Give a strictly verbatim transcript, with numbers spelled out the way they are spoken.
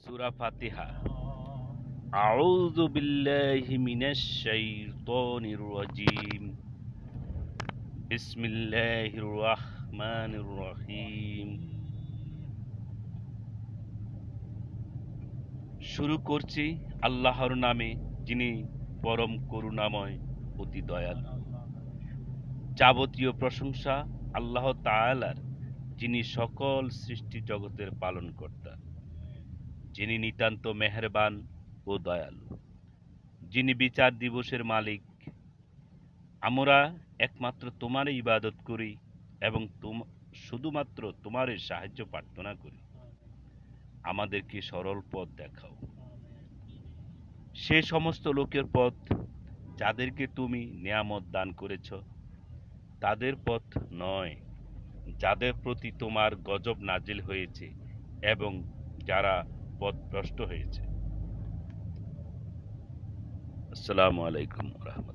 সূরা ফাতিহা। আউযু বিল্লাহি মিনাশ শাইতানির রাজীম। বিসমিল্লাহির রাহমানির রহিম। শুরু করছি আল্লাহর নামে, যিনি পরম করুণাময়, অতি দয়ালু। যাবতীয় প্রশংসা আল্লাহ তাআলার, যিনি সকল সৃষ্টি জগতের পালনকর্তা, যিনি নিতান্ত মেহেরবান ও দয়ালু, যিনি বিচার দিবসের মালিক। আমরা একমাত্র তোমারই ইবাদত করি এবং শুধুমাত্র তোমারই সাহায্য প্রার্থনা করি। আমাদেরকে সরল পথ দেখাও, সে সমস্ত লোকের পথ যাদেরকে তুমি নেয়ামত দান করেছ, তাদের পথ নয় যাদের প্রতি তোমার গজব নাজিল হয়েছে এবং যারা পথভ্রষ্ট হয়েছে। আসসালামু আলাইকুম ওয়া রাহমাতুল্লাহ।